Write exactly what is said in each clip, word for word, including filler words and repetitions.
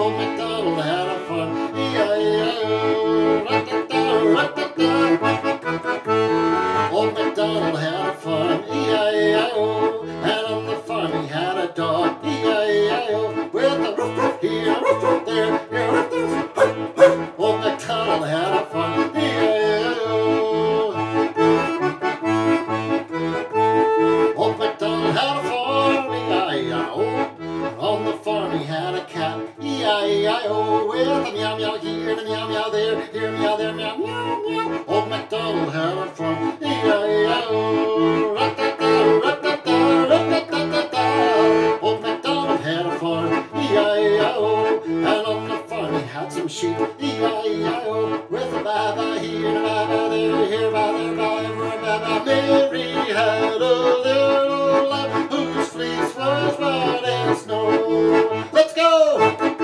Old MacDonald had a farm, E I E I O, ra-ta-ta, ra-ta-ta. Old MacDonald had a farm, E I E I O, and on the farm he had a dog, E I E I O, with a roof roof here, roof roof there, here, roof roof. Old MacDonald had a farm, E I E I O. Old MacDonald had a farm, E I E I O. On the farm he had a cat, E I E I O, with a meow meow here and a meow meow there, here meow there, meow meow meow. Old MacDonald had a farm, E I E I O, ra-ta-ta, ra-ta-ta, ra-ta-ta-ta-ta. Old MacDonald had a farm, E I E I O, and on the farm he had some sheep, E I E I O, with a baa-baa here and a baa-baa there, here baa there, baa there, baa-baa. Mary had a little lamb whose fleece was white as snow. Let's go!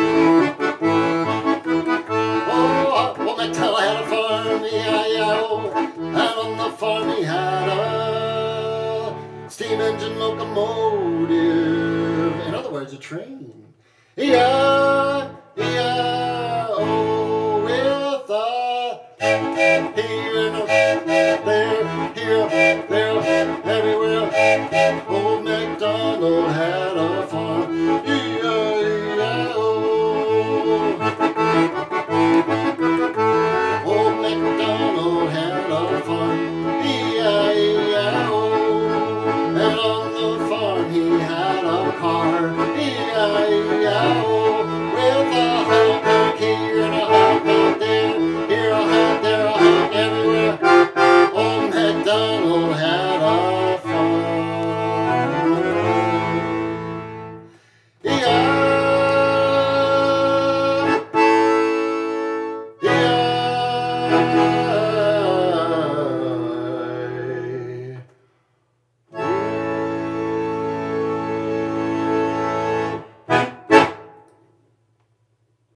Oh, old MacDonald had a farm, E I E I O, and on the farm he had a steam engine locomotive. In other words, a train. E I